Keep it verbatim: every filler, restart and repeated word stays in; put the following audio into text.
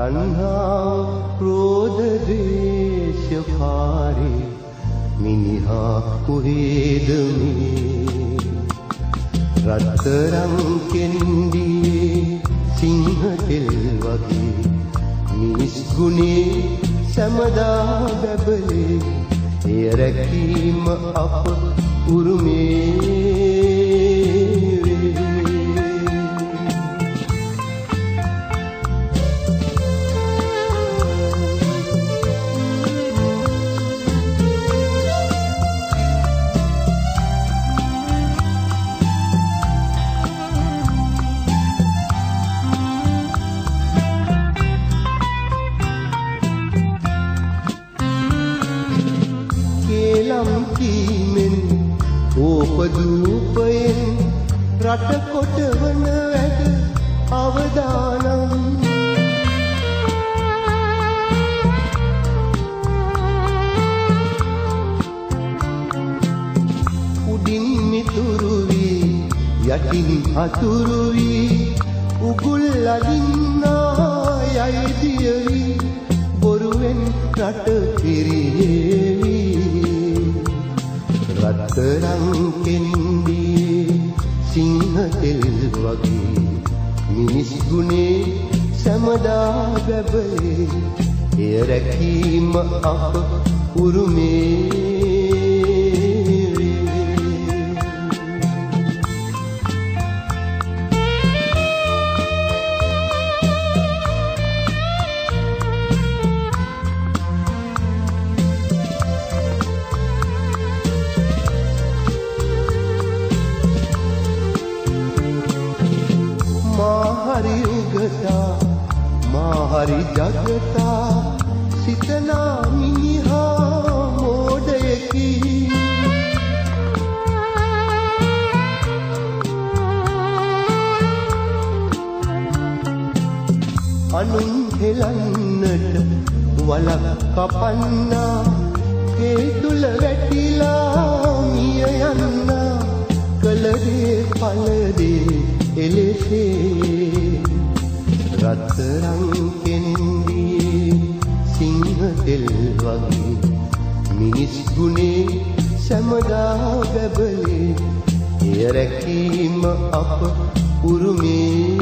තණ්හාව ක්‍රෝධ ද්වේෂ පාරේ මිනිහා කුහේද මේ රත්තරන් කෙන්ඩියේ සිංහ තෙල් වගේ මිනිස් ගුණේ සමදා බැබලේ එය රැකීම අප උරුමේ ඕපදූපයෙන් රට කොටවන වැඩ අවදානම් උඩින් මිතුරු වී යටින් හතුරු වී උගුල් අදින්නා යයි දියවි බොරුවෙන් රට පිරියේවි රත්තරන් කෙන්ඩියේ සිංහ තෙල් වගේ මිනිස් ගුණේ සමදා බැබලේ එය රැකීම අප උරුමේ हरि उगता माँ हरि जगता सितना मिनिहा मोडयकी අනුන් හෙලන්නට වලක් කපන්නා ඒ තුල වැටිලා මිය යන්නා කලදේ පළදේ එලෙසේ රත්තරන් කෙන්ඩියේ සිංහ තෙල් වගේ මිනිස් ගුණේ සමදා බැබලේ එය රැකීම අප උරුමේ